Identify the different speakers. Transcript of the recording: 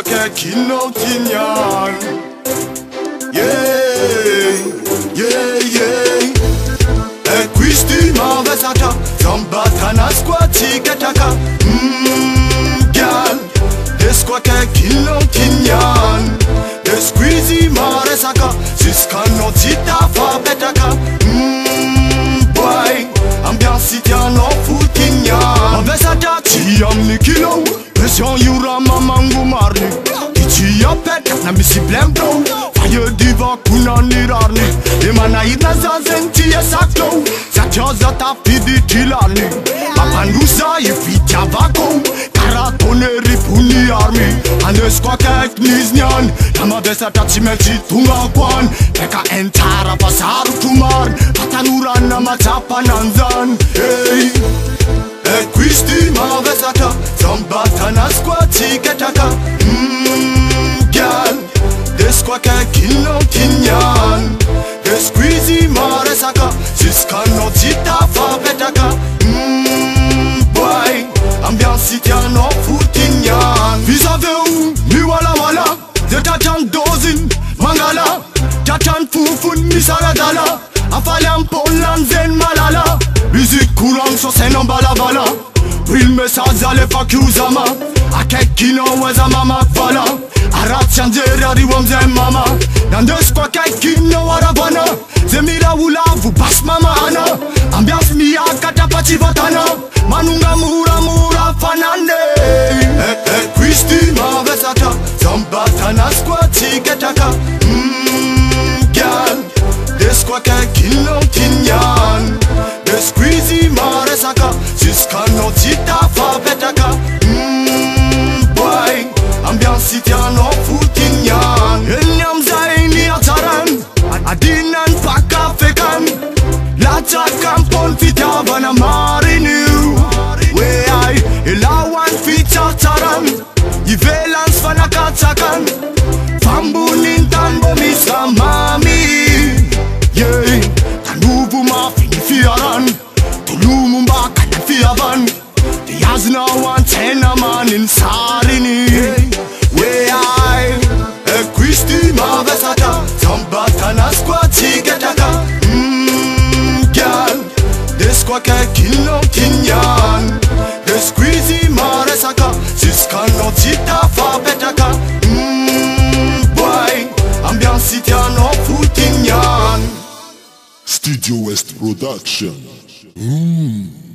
Speaker 1: qualquer qui não tinha. E questi mavesata zambata na squati kataka. Gal, des qualquer qui não tinha. Des squeezy maresaka, siskano tita fa betaka. Boy, ambiance tiano futinha. Mavesata tiam ni kilo, pression yura mamangu marni. Ichia pet na misi blemdo, fire diva kuna nirarni. Emana ina zazenti esakto, zatyoza ta fidi tilani. Papangusa ifitya vako, karatoneri puni armi. Anes kwa kek niznyan, Tama besata chimelchi tunga kwan. Peka entara pasaru tumar, patanuran na matapa nanzan. Hey, e questi mavesata, zambata na squati ketaka. Gal, des qualquer qui non tinyan. Des squeezy maresaka, siskano tita fa betaka. Boy, ambiance tiano futinyan. Vis-à-vis mi wala wala, de tatan dozin, mangala. Tatan fufun mi saradala, afaliam polan zen malala. Musique courant sur scène en balabala. Will message ale fuck you zama. Akek kino weza mama fala. Arat chanjera riwamze mama. Nandes kwa kek kino waravana. Zemira ulavu bas mama ana. Ambiance miya katapati vatana. Manunga mura mura fanane. Christy mavesata. Zambata na squati ketaka. Gal, des kwa kek kino tinyan. Des squeezy maresaka, siskano tita fa betaka. Boy, ambiance tiano futinyan. Enyam zaini ataran, adinan paka fekan. Lata kampon fita vana marinu. We ai, elawan fita taran. Yivelans vana katakan. Fambunin tanbo misa mami. Yeah, tanuvu ma fiaran, tulumumba kana fiavan. The yazna one tena man in sarini. We I, e Christy mavesata, zambata na squati ketaka. Gal, des qualquer qui non tinyan. Des squeezy maresaka, siskano tita fa betaka. Boy, ambiance tiano futinyan.
Speaker 2: Studio West Production.